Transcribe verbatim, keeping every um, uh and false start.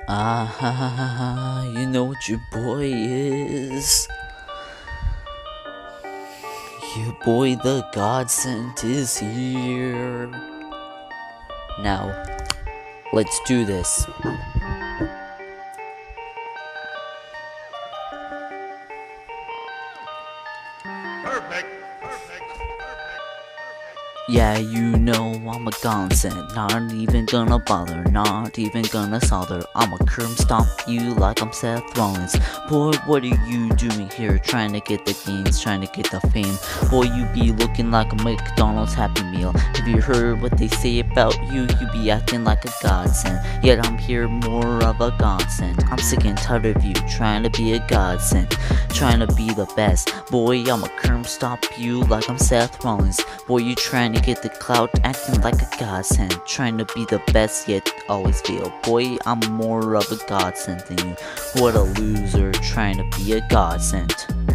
Ah, ha, ha, ha, ha, you know what your boy is. Your boy the Godsent is here. Now, let's do this. Perfect. Perfect. Yeah, you know I'm a godsend, not even gonna bother, not even gonna bother. I'ma curb stomp you like I'm Seth Rollins. Boy, what are you doing here? Trying to get the gains, trying to get the fame. Boy, you be looking like a McDonald's Happy Meal. Have you heard what they say about you? You be acting like a godsend, yet I'm here more of a godsend. I'm sick and tired of you trying to be a godsend, trying to be the best. Boy, I'ma curb stomp you like I'm Seth Rollins. Boy, you trying to get the clout, acting like a godsend, trying to be the best yet always fail. Boy, I'm more of a godsend than you. What a loser, trying to be a godsend.